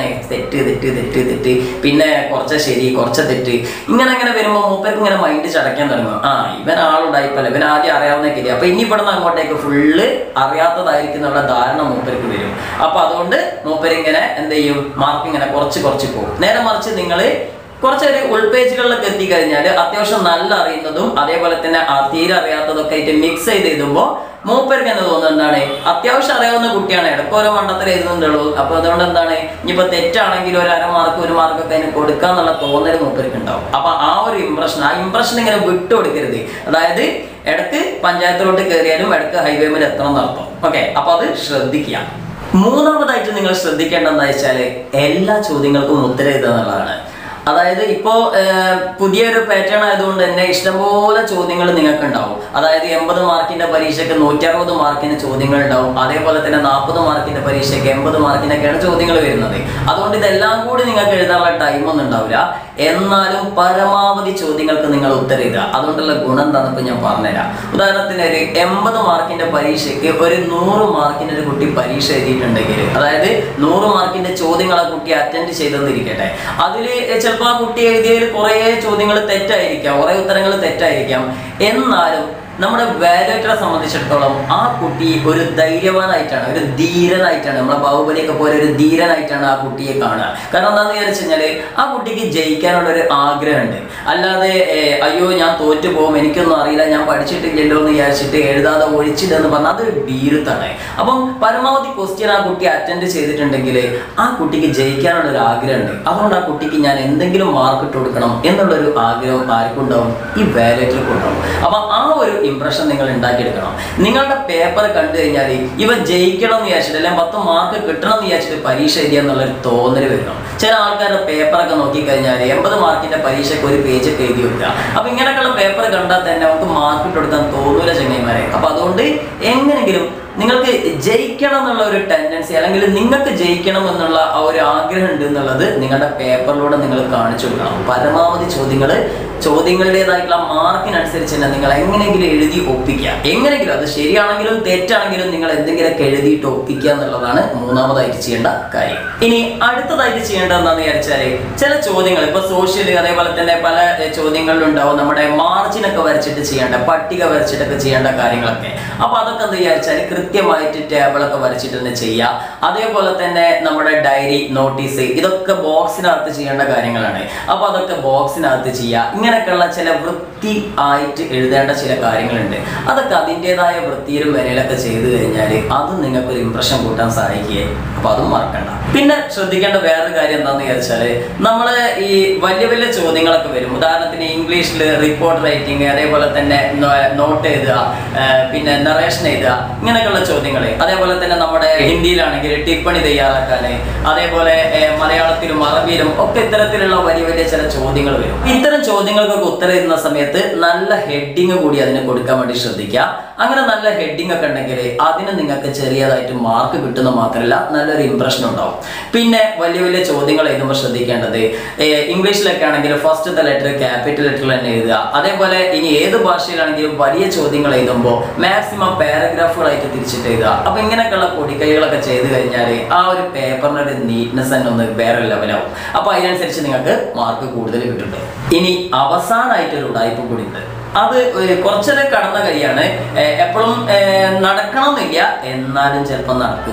തെറ്റ്, പിന്നെ കുറച്ച് ശരി കുറച്ച് തെറ്റ്, ഇങ്ങനെ വരുമ്പോൾ മൂപ്പർക്ക് ഇങ്ങനെ മൈൻഡ് ചടയ്ക്കാൻ തുടങ്ങും. ഇവൻ ആളുണ്ടായിപ്പല്ല, ഇവൻ ആദ്യം അറിയാവുന്ന കരി, അപ്പൊ ഇനി ഇവിടുന്ന് അങ്ങോട്ടേക്ക് ഫുള്ള് അറിയാത്തതായിരിക്കും എന്നുള്ള ധാരണ മൂപ്പർക്ക് വരും. അപ്പൊ അതുകൊണ്ട് മൂപ്പരിങ്ങനെ എന്ത് ചെയ്യും, മാർക്ക് ഇങ്ങനെ കുറച്ച് പോകും. നേരെ മറിച്ച് നിങ്ങൾ കുറച്ചൊരു ഉൾപേജുകളിലൊക്കെ എത്തിക്കഴിഞ്ഞാൽ അത്യാവശ്യം നല്ല അറിയുന്നതും അതേപോലെ തന്നെ തീരെ അറിയാത്തതൊക്കെ ആയിട്ട് മിക്സ് ചെയ്ത് എഴുതുമ്പോൾ മൂപ്പർക്ക് എന്ന് തോന്നുന്നത് എന്താണ്, അത്യാവശ്യം അറിയാവുന്ന കുട്ടിയാണ്, ഇടയ്ക്ക് ഓരോ മണ്ടത്തിൽ എഴുതുന്നുണ്ടുള്ളൂ. അപ്പൊ അതുകൊണ്ട് എന്താണ്, ഇനിയിപ്പോ തെറ്റാണെങ്കിൽ ഒരു 1/2 മാർക്ക് 1 മാർക്കൊക്കെ അതിന് കൊടുക്കാന്നുള്ള തോന്നൽ മൂപ്പർക്ക് ഉണ്ടാവും. അപ്പൊ ആ ഒരു ഇംപ്രഷൻ ഇങ്ങനെ വിട്ടുകൊടുക്കരുത്. അതായത് ഇടയ്ക്ക് പഞ്ചായത്തിലോട്ട് കയറിയാലും ഇടയ്ക്ക് ഹൈവേമിൽ എത്തണം എന്നർത്ഥം. ഓക്കെ, അപ്പൊ അത് ശ്രദ്ധിക്കുക. മൂന്നാമതായിട്ട് നിങ്ങൾ ശ്രദ്ധിക്കേണ്ടതെന്ന് വെച്ചാൽ എല്ലാ ചോദ്യങ്ങൾക്കും ഉത്തരം എഴുതുക എന്നുള്ളതാണ്. അതായത് ഇപ്പോ പുതിയൊരു പാറ്റേൺ ആയതുകൊണ്ട് തന്നെ ഇഷ്ടംപോലെ ചോദ്യങ്ങൾ നിങ്ങൾക്ക് ഉണ്ടാവും. അതായത് 80 മാർക്കിന്റെ പരീക്ഷയ്ക്ക് 160 മാർക്കിന് ചോദ്യങ്ങൾ ഉണ്ടാവും. അതേപോലെ തന്നെ 40 മാർക്കിന്റെ പരീക്ഷയ്ക്ക് 80 മാർക്കിനൊക്കെയാണ് ചോദ്യങ്ങൾ വരുന്നത്. അതുകൊണ്ട് ഇതെല്ലാം കൂടി നിങ്ങൾക്ക് എഴുതാനുള്ള ടൈമൊന്നും ഉണ്ടാവില്ല. എന്നാലും പരമാവധി ചോദ്യങ്ങൾക്ക് നിങ്ങൾ ഉത്തരം എഴുതുക. അതുകൊണ്ടുള്ള ഗുണം എന്താണെന്ന് ഇപ്പൊ ഞാൻ പറഞ്ഞുതരാം. ഉദാഹരണത്തിന് ഒരു 80 മാർക്കിന്റെ പരീക്ഷയ്ക്ക് ഒരു 100 മാർക്കിന്റെ ഒരു കുട്ടി പരീക്ഷ എഴുതിയിട്ടുണ്ടെങ്കിൽ, അതായത് 100 മാർക്കിന്റെ ചോദ്യങ്ങൾ ആ കുട്ടി അറ്റൻഡ് ചെയ്തെന്നിരിക്കട്ടെ, അതിൽ ചിലപ്പോൾ ആ കുട്ടി എഴുതിയതിൽ കുറേ ചോദ്യങ്ങൾ തെറ്റായിരിക്കാം, കുറേ ഉത്തരങ്ങൾ തെറ്റായിരിക്കാം. എന്നാലും നമ്മുടെ വാല്യുവേറ്ററെ സംബന്ധിച്ചിടത്തോളം ആ കുട്ടി ഒരു ധൈര്യവാനായിട്ടാണ്, ഒരു ധീരനായിട്ടാണ്, നമ്മളെ ബാഹുബലിയൊക്കെ പോലെ ഒരു ധീരനായിട്ടാണ് ആ കുട്ടിയെ കാണുക. കാരണം എന്താണെന്ന് വിചാരിച്ചു കഴിഞ്ഞാൽ ആ കുട്ടിക്ക് ജയിക്കാനുള്ളൊരു ആഗ്രഹമുണ്ട്. അല്ലാതെ അയ്യോ ഞാൻ തോറ്റു പോകും, എനിക്കൊന്നും അറിയില്ല, ഞാൻ പഠിച്ചിട്ടില്ലല്ലോ എന്ന് വിചാരിച്ചിട്ട് എഴുതാതെ ഒഴിച്ചില്ലെന്ന് പറഞ്ഞാൽ അതൊരു ഭീരുത്താണ്. അപ്പം പരമാവധി ക്വസ്റ്റ്യൻ ആ കുട്ടി അറ്റൻഡ് ചെയ്തിട്ടുണ്ടെങ്കിൽ ആ കുട്ടിക്ക് ജയിക്കാനുള്ളൊരു ആഗ്രഹമുണ്ട്. അതുകൊണ്ട് ആ കുട്ടിക്ക് ഞാൻ എന്തെങ്കിലും മാർക്ക് ഇട്ട് കൊടുക്കണം എന്നുള്ളൊരു ആഗ്രഹം ആർക്കുണ്ടാവും, ഈ വാല്യുവേറ്റർക്ക് ഉണ്ടാവും. അപ്പം ആ ഒരു ഇംപ്രഷൻ നിങ്ങൾ ഉണ്ടാക്കിയെടുക്കണം. നിങ്ങളുടെ പേപ്പർ കണ്ടു കഴിഞ്ഞാൽ ഇവ ജയിക്കണം എന്ന് വിചാരിച്ചിട്ട് അല്ലെങ്കിൽ 10 മാർക്ക് കിട്ടണം എന്ന് വിചാരിച്ചിട്ട് പരീക്ഷ എഴുതിയ എന്നുള്ളൊരു തോന്നൽ വരണം. ചില ആൾക്കാരുടെ പേപ്പറൊക്കെ നോക്കിക്കഴിഞ്ഞാൽ 80 മാർക്കിന്റെ പരീക്ഷയ്ക്ക് ഒരു പേജ് ഒക്കെ എഴുതി വെക്കുക. അപ്പൊ ഇങ്ങനെയൊക്കെയുള്ള പേപ്പർ കണ്ടാൽ തന്നെ നമുക്ക് മാർക്ക് ഇട്ട് കൊടുക്കാൻ തോന്നൂല ചങ്ങായിമാരെ. അപ്പൊ അതുകൊണ്ട് എങ്ങനെങ്കിലും നിങ്ങൾക്ക് ജയിക്കണം എന്നുള്ള ഒരു ടെൻഡൻസി അല്ലെങ്കിൽ നിങ്ങൾക്ക് ജയിക്കണം എന്നുള്ള ആ ഒരു ആഗ്രഹം ഉണ്ട് എന്നുള്ളത് നിങ്ങളുടെ പേപ്പറിലൂടെ നിങ്ങൾ കാണിച്ചു കൊടുക്കണം. പരമാവധി ചോദ്യങ്ങളുടേതായിട്ടുള്ള മാർക്കിനനുസരിച്ച് തന്നെ നിങ്ങൾ എങ്ങനെയെങ്കിലും എഴുതി ഒപ്പിക്കുക. എങ്ങനെയെങ്കിലും അത് ശരിയാണെങ്കിലും തെറ്റാണെങ്കിലും നിങ്ങൾ എന്തെങ്കിലുമൊക്കെ എഴുതിയിട്ട് ഒപ്പിക്കുക എന്നുള്ളതാണ് മൂന്നാമതായിട്ട് ചെയ്യേണ്ട കാര്യം. ഇനി അടുത്തതായിട്ട് ചെയ്യേണ്ടത് എന്താണെന്ന് വിചാരിച്ചാൽ ചില ചോദ്യങ്ങൾ ഇപ്പൊ സോഷ്യൽ അതേപോലെ തന്നെ പല ചോദ്യങ്ങളിലുണ്ടാവും നമ്മുടെ മാർജിനൊക്കെ വരച്ചിട്ട് ചെയ്യേണ്ട, പട്ടിക വരച്ചിട്ടൊക്കെ ചെയ്യേണ്ട കാര്യങ്ങളൊക്കെ. അപ്പൊ അതൊക്കെ എന്താ വിചാരിച്ചാൽ കൃത്യമായിട്ട് ടേബിളൊക്കെ വരച്ചിട്ട് തന്നെ ചെയ്യുക. അതേപോലെ തന്നെ നമ്മുടെ ഡയറി, നോട്ടീസ് ഇതൊക്കെ ബോക്സിനകത്ത് ചെയ്യേണ്ട കാര്യങ്ങളാണ്. അപ്പൊ അതൊക്കെ ബോക്സിനകത്ത് ചെയ്യുക. ഇങ്ങനെയൊക്കെയുള്ള ചില വൃത്തി ആയിട്ട് എഴുതേണ്ട ചില കാര്യങ്ങളുണ്ട്. അതൊക്കെ അതിൻ്റെതായ വൃത്തിയിലും വരയിലൊക്കെ ചെയ്തു കഴിഞ്ഞാൽ അത് നിങ്ങൾക്കൊരു ഇംപ്രഷൻ കൂട്ടാൻ സഹായിക്കുകയും, അപ്പൊ അതും മറക്കണ്ട. പിന്നെ ശ്രദ്ധിക്കേണ്ട വേറൊരു കാര്യം എന്താണെന്ന് വിചാരിച്ചാല് നമ്മള് ഈ വലിയ വലിയ ചോദ്യങ്ങളൊക്കെ വരും. ഉദാഹരണത്തിന് ഇംഗ്ലീഷിൽ റിപ്പോർട്ട് റൈറ്റിംഗ്, അതേപോലെ തന്നെ നോട്ട് എഴുതുക, പിന്നെ നറേഷൻ എഴുതുക, ഇങ്ങനെയൊക്കെയുള്ള ചോദ്യങ്ങൾ. അതേപോലെ തന്നെ നമ്മുടെ ഹിന്ദിയിലാണെങ്കിൽ ടിപ്പണി തയ്യാറാക്കാൻ, അതേപോലെ മലയാളത്തിലും അറബിയിലും ഒക്കെ ഇത്തരത്തിലുള്ള വലിയ വലിയ ചില ചോദ്യങ്ങൾ വരും. ഇത്തരം ചോദ്യങ്ങൾക്കൊക്കെ ഉത്തരം എഴുതുന്ന സമയത്ത് നല്ല ഹെഡിങ് കൂടി അതിന് കൊടുക്കാൻ വേണ്ടി ശ്രദ്ധിക്കുക. അങ്ങനെ നല്ല ഹെഡിങ് ഒക്കെ ഉണ്ടെങ്കിൽ അതിന് നിങ്ങൾക്ക് ചെറിയതായിട്ട് മാർക്ക് കിട്ടുന്ന മാത്രമല്ല നല്ലൊരു ഇംപ്രഷൻ ഉണ്ടാവും. പിന്നെ വലിയ വലിയ ചോദ്യങ്ങൾ എഴുതുമ്പോൾ ശ്രദ്ധിക്കേണ്ടത് ഇംഗ്ലീഷിലൊക്കെ ആണെങ്കിൽ ഫസ്റ്റത്തെ ലെറ്റർ ക്യാപിറ്റൽ ലെറ്ററിൽ തന്നെ എഴുതുക. അതേപോലെ ഇനി ഏത് ഭാഷയിലാണെങ്കിലും വലിയ ചോദ്യങ്ങൾ എഴുതുമ്പോൾ മാക്സിമം പാരഗ്രാഫുകളായിട്ട് തിരിച്ചിട്ട് എഴുതുക. അപ്പൊ ഇങ്ങനെയൊക്കെയുള്ള പൊടിക്കൈകളൊക്കെ ചെയ്ത് കഴിഞ്ഞാൽ ആ ഒരു പേപ്പറിന്റെ ഒരു നീറ്റ്നെസ് തന്നെ ഒന്ന് വേറെ ലെവലാവും. അപ്പൊ അതിനനുസരിച്ച് നിങ്ങൾക്ക് മാർക്ക് കൂടുതൽ കിട്ടുന്നുണ്ട്. ഇനി അവസാനമായിട്ടൊരു ഉടായ്പ കൂടി ഉണ്ട്. അത് കുറച്ചൊക്കെ കടന്ന കൈയാണ്, എപ്പോഴും നടക്കണം എന്നില്ല, എന്നാലും ചിലപ്പോൾ നടക്കും ചെയ്യും.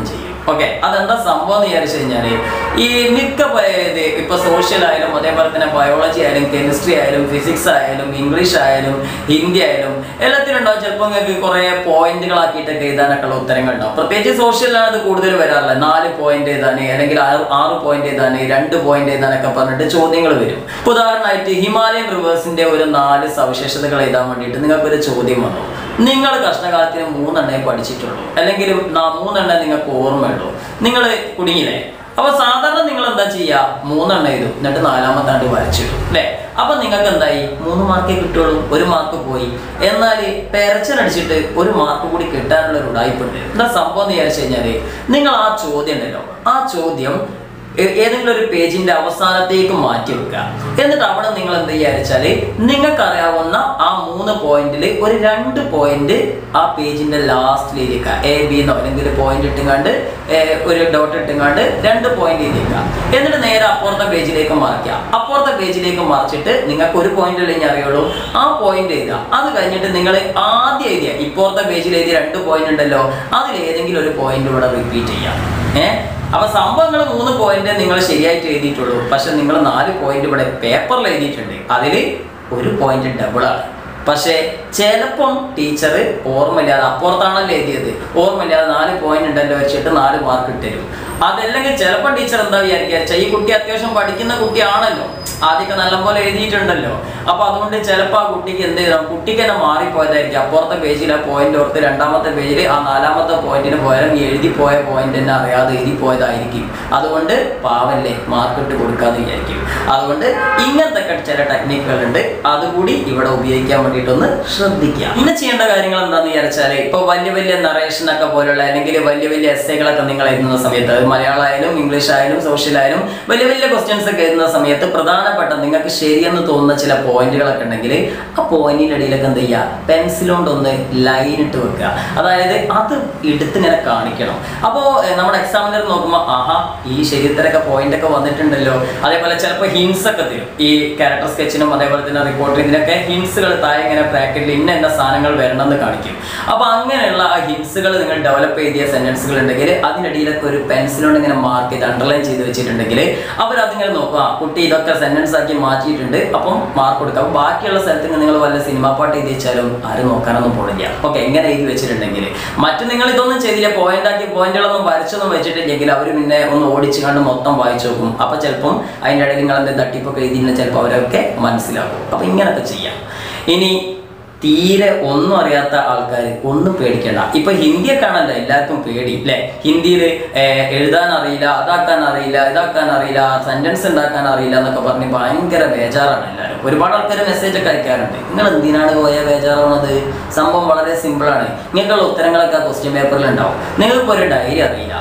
ഓക്കെ, അതെന്താ സംഭവം എന്ന് വിചാരിച്ചു കഴിഞ്ഞാൽ ഈ മിക്ക ഇപ്പൊ സോഷ്യൽ ആയാലും അതേപോലെ തന്നെ ബയോളജി ആയാലും കെമിസ്ട്രി ആയാലും ഫിസിക്സ് ആയാലും ഇംഗ്ലീഷ് ആയാലും ഹിന്ദി ആയാലും എല്ലാത്തിനും ഉണ്ടാവും ചിലപ്പോൾ നിങ്ങൾക്ക് കുറെ പോയിന്റുകളാക്കിയിട്ടൊക്കെ എഴുതാനൊക്കെ ഉള്ള ഉത്തരങ്ങൾ ഉണ്ടാവും. പ്രത്യേകിച്ച് സോഷ്യലിലാണ് അത് കൂടുതൽ വരാറില്ല. 4 പോയിന്റ് എഴുതാന് അല്ലെങ്കിൽ 6 പോയിന്റ് എഴുതാന് 2 പോയിന്റ് എഴുതാനൊക്കെ പറഞ്ഞിട്ട് ചോദ്യങ്ങൾ വരും. ഉദാഹരണമായിട്ട് ഹിമാലയൻ റിവേഴ്സിന്റെ ഒരു 4 സവിശേഷതകൾ എഴുതാൻ വേണ്ടിയിട്ട് നിങ്ങൾക്കൊരു ചോദ്യം വന്നു. നിങ്ങൾ കഷ്ണകാലത്തിന് 3 എണ്ണേ പഠിച്ചിട്ടുള്ളൂ, അല്ലെങ്കിൽ 3 എണ്ണേ നിങ്ങൾക്ക് ഓർമ്മയുള്ളൂ, നിങ്ങൾ കുടുങ്ങിയില്ലേ? അപ്പൊ സാധാരണ നിങ്ങൾ എന്താ ചെയ്യുക? 3 എണ്ണം എഴുതും, എന്നിട്ട് 4ാമത്തെ ആണ്ട് വരച്ചിടും അല്ലേ? അപ്പൊ നിങ്ങൾക്ക് എന്തായി? 3 മാർക്കേ കിട്ടുള്ളൂ, 1 മാർക്ക് പോയി. എന്നാൽ പെരച്ചനടിച്ചിട്ട് 1 മാർക്ക് കൂടി കിട്ടാനുള്ള ഒരു ഉടായ്പുണ്ട്. എന്താ സംഭവം എന്ന് വിചാരിച്ചു കഴിഞ്ഞാല് നിങ്ങൾ ആ ചോദ്യം ഉണ്ടല്ലോ, ആ ചോദ്യം ഏതെങ്കിലും ഒരു പേജിന്റെ അവസാനത്തേക്ക് മാറ്റി വെക്കുക. എന്നിട്ട് അവിടെ നിങ്ങൾ എന്ത് വിചാരിച്ചാല് നിങ്ങൾക്കറിയാവുന്ന ആ 3 പോയിന്റിൽ ഒരു 2 പോയിന്റ് ആ പേജിന്റെ ലാസ്റ്റിലേക്ക് എ ബി എന്നോ അല്ലെങ്കിൽ പോയിന്റ് ഇട്ടുങ്ങാണ്ട് ഒരു ഡോട്ട് ഇട്ടുങ്ങാണ്ട് 2 പോയിന്റ് എഴുതിക്കുക. എന്നിട്ട് നേരെ അപ്പുറത്തെ പേജിലേക്ക് മറിക്കുക. അപ്പുറത്തെ പേജിലേക്ക് മറിച്ചിട്ട് നിങ്ങൾക്ക് ഒരു പോയിന്റ് അല്ലേ അറിയുള്ളൂ, ആ പോയിന്റ് എഴുതുക. അത് കഴിഞ്ഞിട്ട് നിങ്ങൾ ആദ്യം എഴുതിയ ഇപ്പുറത്തെ പേജിൽ എഴുതിയ 2 പോയിന്റ് ഉണ്ടല്ലോ, അതിൽ ഏതെങ്കിലും ഒരു പോയിന്റ് ഇവിടെ റിപ്പീറ്റ് ചെയ്യാം. അപ്പൊ സംഭവങ്ങൾ 3 പോയിന്റ് നിങ്ങൾ ശരിയായിട്ട് എഴുതിയിട്ടുള്ളൂ, പക്ഷെ നിങ്ങൾ 4 പോയിന്റ് ഇവിടെ പേപ്പറിൽ എഴുതിയിട്ടുണ്ട്. അതിൽ 1 പോയിന്റ് ഡബിൾ ആണ്. പക്ഷെ ചിലപ്പം ടീച്ചർ ഓർമ്മയില്ലാതെ, അപ്പുറത്താണല്ലോ എഴുതിയത്, ഓർമ്മയില്ലാതെ 4 പോയിന്റ് ഉണ്ടല്ലോ വെച്ചിട്ട് 4 മാർക്ക് ഇട്ടുതരും. അതല്ലെങ്കിൽ ചിലപ്പോൾ ടീച്ചർ എന്താ വിചാരിക്കുക, ഈ കുട്ടി അത്യാവശ്യം പഠിക്കുന്ന കുട്ടിയാണല്ലോ, ആദ്യമൊക്കെ നല്ലപോലെ എഴുതിയിട്ടുണ്ടല്ലോ, അപ്പൊ അതുകൊണ്ട് ചിലപ്പോൾ ആ കുട്ടിക്ക് എന്ത് ചെയ്യണം, കുട്ടിക്ക് തന്നെ മാറിപ്പോയതായിരിക്കും. അപ്പുറത്തെ പേജിൽ ആ പോയിന്റ് ഓർത്ത് 2ാമത്തെ പേജിൽ ആ 4ാമത്തെ പോയിന്റിന് പകരം എഴുതി പോയ പോയിന്റ് തന്നെ അറിയാതെ എഴുതി പോയതായിരിക്കും. അതുകൊണ്ട് പാവല്ലേ മാർക്ക് ഇട്ട് കൊടുക്കാന്ന് വിചാരിക്കും. അതുകൊണ്ട് ഇങ്ങനത്തെ ചില ടെക്നിക്കുകൾ ഉണ്ട്, അതുകൂടി ഇവിടെ ഉപയോഗിക്കാൻ വേണ്ടിയിട്ടൊന്ന് ശ്രദ്ധിക്കുക. പിന്നെ ചെയ്യേണ്ട കാര്യങ്ങൾ എന്താന്ന് വിചാരിച്ചാൽ, ഇപ്പൊ വലിയ നറേഷനൊക്കെ പോലുള്ള അല്ലെങ്കിൽ വലിയ എസ്സേകളൊക്കെ നിങ്ങൾ എഴുതുന്ന സമയത്ത്, മലയാളമായാലും ഇംഗ്ലീഷ് ആയാലും സോഷ്യൽ ആയാലും വലിയ ക്വസ്റ്റ്യൻസ് ഒക്കെ എഴുതുന്ന സമയത്ത് പ്രധാനപ്പെട്ട നിങ്ങൾക്ക് ശരിയെന്ന് തോന്നുന്ന ചില പോയിന്റുകളൊക്കെ ഉണ്ടെങ്കിൽ ആ പോയിന്റിന്റെ ഇടയിലൊക്കെ എന്ത് ചെയ്യുക, പെൻസിൽ കൊണ്ടൊന്ന് ലൈൻ ഇട്ട് വെക്കുക. അതായത് അത് എടുത്തിങ്ങനെ കാണിക്കണം. അപ്പോൾ നമ്മുടെ എക്സാമിനർ നോക്കുമ്പോൾ ആഹാ ഈ ശരിയത്തരൊക്കെ പോയിന്റ് ഒക്കെ വന്നിട്ടുണ്ടല്ലോ. അതേപോലെ ചിലപ്പോൾ ഹിൻസ് ഒക്കെ തരും, ഈ ക്യാരക്ടർ സ്കെച്ചിനും അതേപോലെ തന്നെ റിപ്പോർട്ടിങ്ങിനൊക്കെ ഹിൻസുകൾ താഴെ ഇങ്ങനെ ബ്രാക്കറ്റിൽ ഇന്ന സാധനങ്ങൾ വരണമെന്ന് കാണിക്കും. അപ്പൊ അങ്ങനെയുള്ള ആ ഹിൻസുകൾ നിങ്ങൾ ഡെവലപ്പ് ചെയ്തിയ സെന്റൻസുകൾ ഉണ്ടെങ്കിൽ അതിനിടയിലൊക്കെ ഒരു പെൻസിൽ കൊണ്ട് ഇങ്ങനെ മാർക്ക് ചെയ്ത് അണ്ടർലൈൻ ചെയ്ത് വെച്ചിട്ടുണ്ടെങ്കിൽ അവരതിങ്ങനെ നോക്കുക, കുട്ടി ഇതൊക്കെ സെന്റൻസ് ആക്കി മാറ്റിയിട്ടുണ്ട്, അപ്പം മാർക്ക് കൊടുക്കാം. ബാക്കിയുള്ള സ്ഥലത്ത് നിങ്ങൾ വല്ല സിനിമാ പാട്ട് എഴുതി വെച്ചാലും ആരും നോക്കാനൊന്നും പോണില്ല. ഓക്കെ, എങ്ങനെ എഴുതി വെച്ചിട്ടുണ്ടെങ്കിൽ മറ്റു നിങ്ങൾ ഇതൊന്നും ചെയ്തില്ല, പോയിന്റ് ആക്കി പോയിന്റുകളൊന്നും വരച്ചൊന്നും വെച്ചിട്ടില്ലെങ്കിൽ അവർ പിന്നെ ഒന്ന് ഓടിച്ചു കണ്ട് മൊത്തം വായിച്ചു നോക്കും. അപ്പൊ ചിലപ്പം അതിൻ്റെ ഇടയിൽ നിങ്ങൾ എന്തെങ്കിലും തട്ടിപ്പൊക്കെ എഴുതിയില്ല, ചിലപ്പോൾ അവരൊക്കെ മനസ്സിലാക്കും. അപ്പൊ ഇങ്ങനൊക്കെ ചെയ്യാം. ഇനി തീരെ ഒന്നും അറിയാത്ത ആൾക്കാർ ഒന്നും പേടിക്കണ്ട. ഇപ്പൊ ഹിന്ദിയൊക്കെ ആണല്ലോ എല്ലാവർക്കും പേടി അല്ലെ? ഹിന്ദിയിൽ എഴുതാൻ അറിയില്ല, അതാക്കാൻ അറിയില്ല, ഇതാക്കാൻ അറിയില്ല, സെന്റൻസ് ഉണ്ടാക്കാൻ അറിയില്ല എന്നൊക്കെ പറഞ്ഞ് ഭയങ്കര ബേജാറാണ് എല്ലാവരും. ഒരുപാട് ആൾക്കാർ മെസ്സേജ് ഒക്കെ അയക്കാറുണ്ട്. നിങ്ങൾ എന്തിനാണ് പോയ ബേജാറാവുന്നത്? സംഭവം വളരെ സിമ്പിളാണ്. നിങ്ങൾക്കുള്ള ഉത്തരങ്ങളൊക്കെ ക്വസ്റ്റ്യൻ പേപ്പറിൽ ഉണ്ടാവും. നിങ്ങൾക്കിപ്പോൾ ഒരു ഡയറി അറിയില്ല,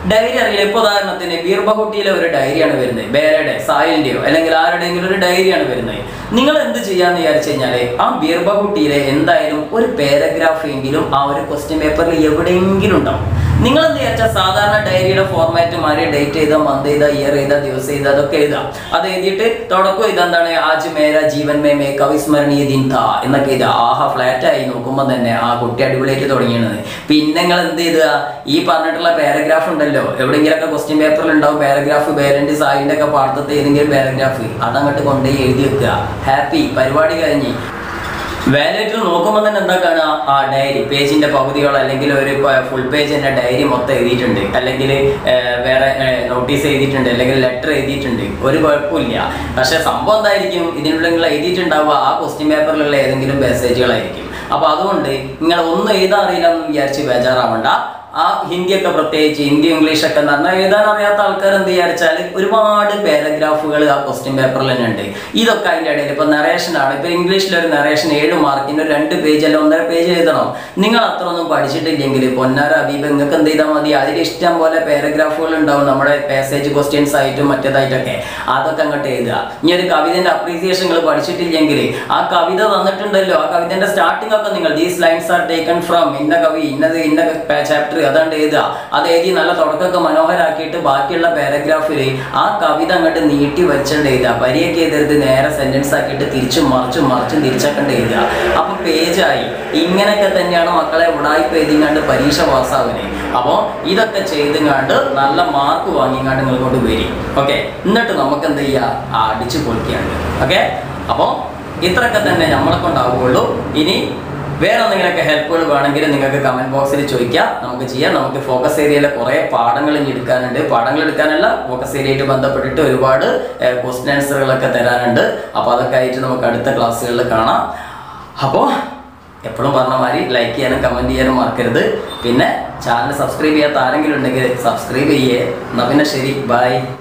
ഇപ്പൊ ഉദാഹരണത്തിന് ബീർബഹുട്ടിയിലെ ഒരു ഡയറിയാണ് വരുന്നത്, ബേരയുടെ സായിലിന്റെയോ അല്ലെങ്കിൽ ആരുടെയെങ്കിലും ഒരു ഡയറിയാണ് വരുന്നത്. നിങ്ങൾ എന്ത് ചെയ്യാന്ന് വിചാരിച്ചു കഴിഞ്ഞാല് ആ ബീർബഹുട്ടിയിലെ എന്തായാലും ഒരു പാരഗ്രാഫ് എങ്കിലും ആ ഒരു ക്വസ്റ്റ്യൻ പേപ്പറിൽ എവിടെയെങ്കിലും ഉണ്ടാവും. നിങ്ങൾ എന്ത് വിചാരിച്ചാൽ സാധാരണ ഡയറിയുടെ ഫോർമാറ്റ് മാറി ഡേറ്റ് ചെയ്താ, മന്ത് ചെയ്താ, ഇയർ ചെയ്താ, ദിവസം ചെയ്താ, അതൊക്കെ എഴുതാം. അത് എഴുതിയിട്ട് തുടക്കം ഇതെന്താണ്, ആജ് മേര ജീവൻ മേ കവിസ്മരണീയ ദിൻ താ എന്നൊക്കെ എഴുതാ. ആഹാ ഫ്ലാറ്റ് ആയി നോക്കുമ്പോൾ തന്നെ ആ കുട്ടി അടിപൊളിയായിട്ട് തുടങ്ങിയത്. പിന്നെ നിങ്ങൾ എന്ത് ചെയ്തുക, ഈ പറഞ്ഞിട്ടുള്ള പാരഗ്രാഫ് ഉണ്ടല്ലോ, എവിടെയെങ്കിലൊക്കെ ക്വസ്റ്റ്യൻ പേപ്പറിൽ ഉണ്ടാവും പാരഗ്രാഫ്, പേരന്റ് സായിന്റെ ഒക്കെ പാടത്തെ ഏതെങ്കിലും പാരഗ്രാഫ്, അതങ്ങോട്ട് കൊണ്ടുപോയി എഴുതി വെക്കുക. ഹാപ്പി, പരിപാടി കഴിഞ്ഞ്. വാലേറ്റർ നോക്കുമ്പോൾ തന്നെ എന്താ കാണുക, ആ ഡയറി പേജിന്റെ പകുതികളോ അല്ലെങ്കിൽ ഒരു ഫുൾ പേജ് തന്നെ ഡയറി മൊത്തം എഴുതിയിട്ടുണ്ട്, അല്ലെങ്കിൽ വേറെ നോട്ടീസ് എഴുതിയിട്ടുണ്ട്, അല്ലെങ്കിൽ ലെറ്റർ എഴുതിയിട്ടുണ്ട്. ഒരു കുഴപ്പമില്ല. പക്ഷെ സംഭവം എന്തായിരിക്കും, ഇതിനുള്ള എഴുതിയിട്ടുണ്ടാവുക ആ ക്വസ്റ്റ്യൻ പേപ്പറിലുള്ള ഏതെങ്കിലും മെസ്സേജുകളായിരിക്കും. അപ്പൊ അതുകൊണ്ട് നിങ്ങൾ ഒന്നും എഴുതാൻ അറിയില്ല എന്ന് വിചാരിച്ച് ബേജാറാവണ്ട. ആ ഹിന്ദിയൊക്കെ പ്രത്യേകിച്ച് ഹിന്ദി ഇംഗ്ലീഷൊക്കെ എന്ന് പറഞ്ഞാൽ എഴുതാൻ അറിയാത്ത ആൾക്കാർ എന്ത് വിചാരിച്ചാൽ ഒരുപാട് പാരഗ്രാഫുകൾ ആ ക്വസ്റ്റ്യൻ പേപ്പറിൽ തന്നെ ഉണ്ട്. ഇതൊക്കെ അതിൻ്റെ ഇടയിൽ ഇപ്പോൾ നറേഷനാണ്. ഇപ്പോൾ ഇംഗ്ലീഷിലൊരു നറേഷൻ 7 മാർക്കിന് 2 പേജ് അല്ല 1.5 പേജ് എഴുതണം. നിങ്ങൾ അത്ര ഒന്നും പഠിച്ചിട്ടില്ലെങ്കിൽ പൊന്നാര അബീബ് നിങ്ങൾക്ക് എന്ത് ചെയ്താൽ മതി, അതിൽ ഇഷ്ടം പോലെ പാരഗ്രാഫുകൾ ഉണ്ടാവും നമ്മുടെ പാസേജ് ക്വസ്റ്റ്യൻസ് ആയിട്ടും മറ്റേതായിട്ടൊക്കെ. അതൊക്കെ അങ്ങോട്ട് എഴുതുക. ഇനി ഒരു കവിതന്റെ അപ്രീസിയേഷൻ നിങ്ങൾ പഠിച്ചിട്ടില്ലെങ്കിൽ ആ കവിത തന്നിട്ടുണ്ടല്ലോ, ആ കവിതന്റെ സ്റ്റാർട്ടിംഗ് ഒക്കെ നിങ്ങൾ these lines are taken from ഇന്ന കവി, ഇന്ന ചാപ്റ്റർ ലെറ്റർ അതാണ്ട് എഴുതുക. അത് എഴുതി നല്ല തുടക്കമൊക്കെ മനോഹരാക്കിയിട്ട് ബാക്കിയുള്ള പാരഗ്രാഫിൽ ആ കവിത അങ്ങോട്ട് നീട്ടി വെച്ചോണ്ട് എഴുതുക. വരിയൊക്കെ എഴുതരുത്, നേരെ സെന്റൻസ് ആക്കിയിട്ട് തിരിച്ചും മറിച്ചും തിരിച്ചൊക്കെ എഴുതുക. അപ്പൊ പേജായി. ഇങ്ങനെയൊക്കെ തന്നെയാണ് മക്കളെ ഉടായിപ്പ് എഴുതിങ്ങാണ്ട് പരീക്ഷ പാസ്സാവിനെ. അപ്പോൾ ഇതൊക്കെ ചെയ്തുങ്ങാണ്ട് നല്ല മാർക്ക് വാങ്ങിങ്ങാണ്ട് നിങ്ങൾ കൊണ്ട് വരും. ഓക്കെ, എന്നിട്ട് നമുക്ക് എന്ത് ചെയ്യുക, അടിച്ചു പൊളിക്കുകയാണ്. ഓക്കെ, അപ്പോൾ ഇത്രയൊക്കെ തന്നെ നമ്മളെ കൊണ്ടാവുകയുള്ളൂ. ഇനി വേറെ എന്തെങ്കിലുമൊക്കെ ഹെൽപ്പുകൾ വേണമെങ്കിൽ നിങ്ങൾക്ക് കമൻറ്റ് ബോക്സിൽ ചോദിക്കാം, നമുക്ക് ചെയ്യാം. നമുക്ക് ഫോക്കസ് ഏരിയയിലെ കുറേ പാഠങ്ങൾ ഇനി എടുക്കാനുണ്ട്. പാഠങ്ങൾ എടുക്കാനല്ല, ഫോക്കസ് ഏരിയയായിട്ട് ബന്ധപ്പെട്ടിട്ട് ഒരുപാട് ക്വസ്റ്റ്യൻ ആൻസറുകളൊക്കെ തരാനുണ്ട്. അപ്പോൾ അതൊക്കെ ആയിട്ട് നമുക്ക് അടുത്ത ക്ലാസ്സുകളിൽ കാണാം. അപ്പോൾ എപ്പോഴും പറഞ്ഞ മാതിരി ലൈക്ക് ചെയ്യാനും കമൻറ്റ് ചെയ്യാനും മറക്കരുത്. പിന്നെ ചാനൽ സബ്സ്ക്രൈബ് ചെയ്യാത്ത ആരെങ്കിലും ഉണ്ടെങ്കിൽ സബ്സ്ക്രൈബ് ചെയ്യേ. എന്നാൽ പിന്നെ ശരി, ബൈ.